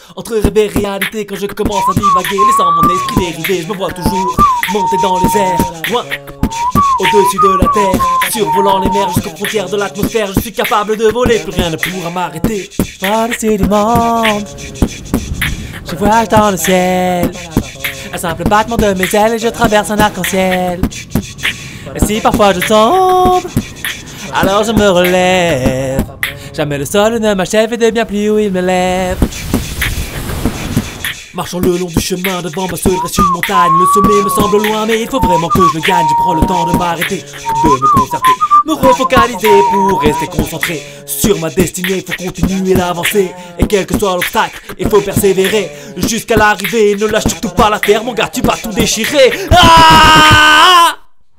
Entre rêve et réalité, quand je commence à divaguer, laissant mon esprit dériver, je me vois toujours monter dans les airs, loin au-dessus de la terre, survolant les mers jusqu'aux frontières de l'atmosphère. Je suis capable de voler, plus rien ne pourra m'arrêter. Par-dessus du monde, je voyage dans le ciel. Un simple battement de mes ailes et je traverse un arc-en-ciel. Et si parfois je tombe, alors je me relève. Jamais le sol ne m'achève et de bien plus où il me lève. Marchant le long du chemin, devant moi se dresse une montagne. Le sommet me semble loin, mais il faut vraiment que je le gagne. Je prends le temps de m'arrêter, de me concerter, me refocaliser pour rester concentré sur ma destinée. Il faut continuer d'avancer, et quel que soit l'obstacle, il faut persévérer jusqu'à l'arrivée. Ne lâche surtout pas la terre, mon gars, tu vas tout déchirer. Ah!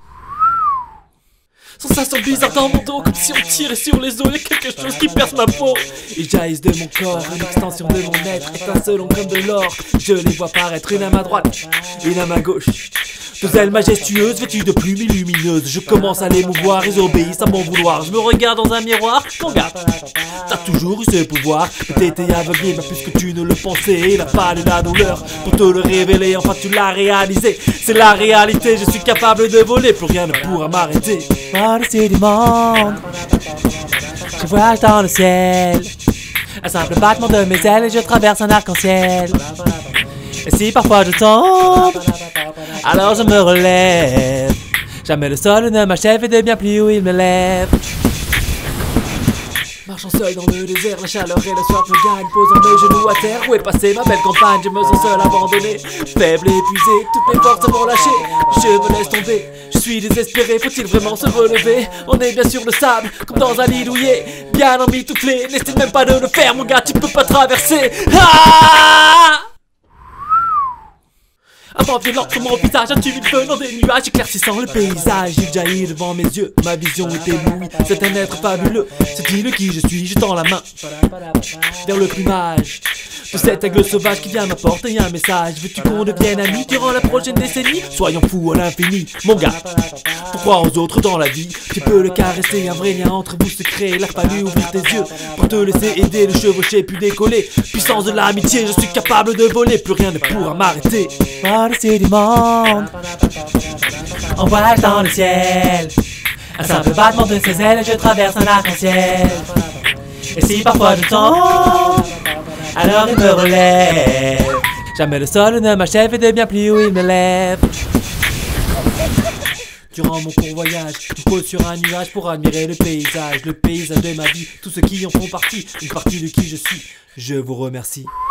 Sensation bizarre dans mon dos, comme si on tirait sur les os. Y'a quelque chose qui perce ma peau. Ils jaillissent de mon corps, une extension de mon être, étincelant comme de l'or. Je les vois paraître, une à ma droite, une à ma gauche. Deux ailes majestueuses, vêtues de plumes lumineuses. Je commence à les mouvoir, ils obéissent à mon vouloir. Je me regarde dans un miroir, regarde. T'as toujours eu ce pouvoir, peut-être t'es aveuglé, mais plus que tu ne le pensais. Il a fallu la douleur pour te le révéler, enfin tu l'as réalisé. C'est la réalité, je suis capable de voler, plus rien ne pourra m'arrêter. Par-dessus du monde, je voyage dans le ciel. Un simple battement de mes ailes et je traverse un arc-en-ciel. Et si parfois je tombe, alors je me relève. Jamais le sol ne m'achève et de bien plus où il me lève. Marchant seul dans le désert, la chaleur et la soif me gagnent. Posant mes genoux à terre, où est passée ma belle campagne? Je me sens seul, abandonné, faible et épuisé. Toutes mes forces m'ont lâché, je me laisse tomber. Je suis désespéré, faut-il vraiment se relever? On est bien sur le sable, comme dans un lit douillet, bien emmitouflé. N'essaie même pas de le faire, mon gars, tu peux pas traverser. Ah! Un vent violent sur mon visage, un tumultueux feu dans des nuages éclaircissant le paysage. Il jaillit devant mes yeux, ma vision est éblouie. C'est un être fabuleux, c'est il qui je suis. Je tends la main vers le plumage de cet aigle sauvage qui vient m'apporter un message. Veux-tu qu'on devienne amis durant la prochaine décennie? Soyons fous à l'infini, mon gars. Pour croire aux autres dans la vie, tu peux le caresser. Un vrai lien entre vous se crée. Il a fallu ouvrir tes yeux pour te laisser aider, le chevaucher puis décoller. Puissance de l'amitié, je suis capable de voler, plus rien ne pourra m'arrêter. Par-dessus du monde, on voyage dans le ciel. Un simple battement de ses ailes et je traverse un arc-en-ciel. Et si parfois je tombe, alors il me relève. Jamais le sol ne m'achève et de bien plus où il me lève. Durant mon court voyage, je pose sur un nuage pour admirer le paysage de ma vie, tous ceux qui en font partie, une partie de qui je suis. Je vous remercie.